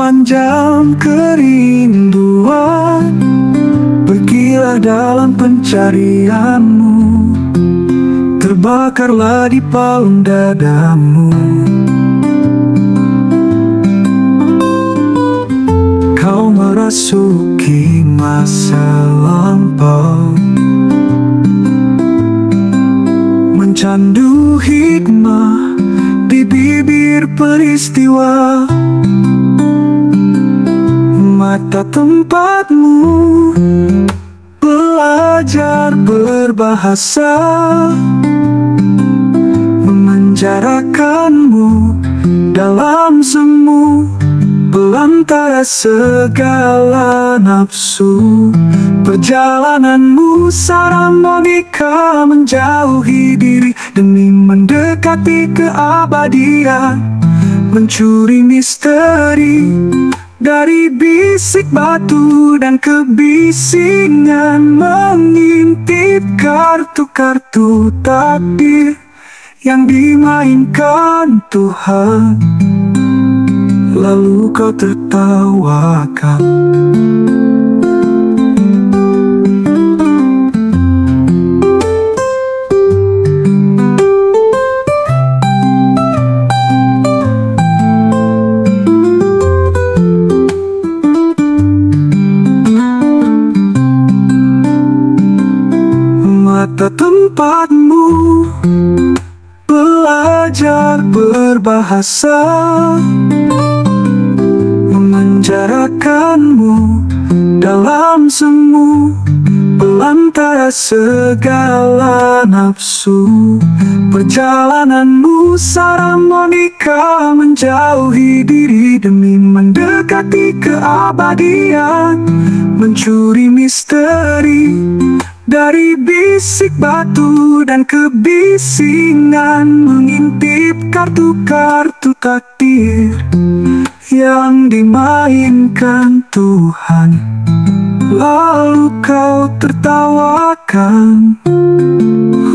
sepanjang kerinduan. Pergilah dalam pencarianmu, terbakarlah di palung dadamu. Kau merasuki masa lampau, mencandu hikmah di bibir peristiwa. Mata tempatmu belajar berbahasa, memenjarakanmu dalam semu belantara segala nafsu. Perjalananmu harmonika menjauhi diri demi mendekati keabadian. Mencuri misteri dari bisik batu dan kebisingan, mengintip kartu-kartu takdir yang dimainkan Tuhan. Lalu kau tertawakan. Mata tempatmu belajar berbahasa, memenjarakanmu dalam semu belantara segala nafsu. Perjalananmu harmonika menjauhi diri demi mendekati keabadian. Mencuri misteri dari bisik batu dan kebisingan, mengintip kartu-kartu takdir yang dimainkan Tuhan. Lalu kau tertawakan.